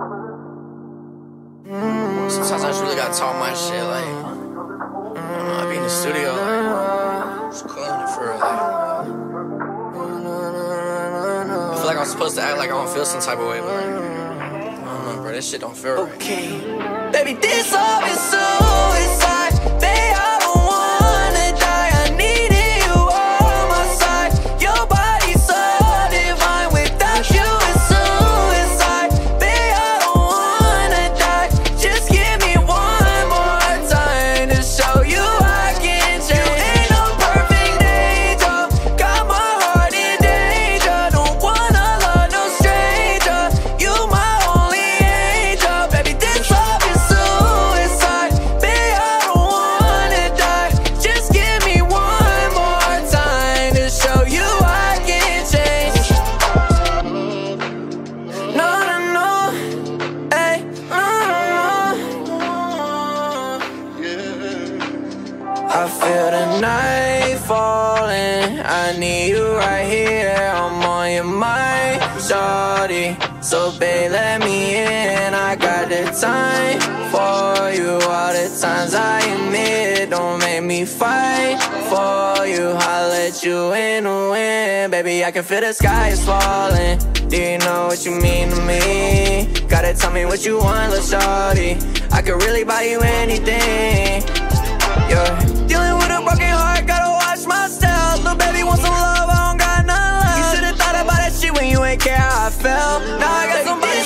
Sometimes I just really gotta talk my shit, like, I be in the studio, like, just killing it for real, like, I feel like I'm supposed to act like I don't feel some type of way, but like, I don't know, bro, this shit don't feel right. Okay, baby, this love is suicide. Babe, I don't wanna die. I needed you on my side. Your body's so divine. Without you, it's suicide. Babe, I don't wanna die. Just give me one more time to show you I can change. You ain't no perfect angel. Got my heart in danger. Don't wanna love no stranger. You my only angel. Baby, this love is suicide. Babe, I don't wanna die. Just give me one more time to show you I can change. No, no, no. Hey, no, no, no. I feel the night falling. I need you right here. I'm on your mind, shawty. So babe, let me in. I got the time for you. All the times I admit, don't make me fight for you. I'll let you in the wind. Baby, I can feel the sky is falling. Do you know what you mean to me? Gotta tell me what you want, little shawty. I could really buy you anything. Yeah. Dealing with a broken heart, gotta watch myself. Little baby wants some love, I don't got none left. You should've thought about that shit when you ain't care how I felt. Now I got somebody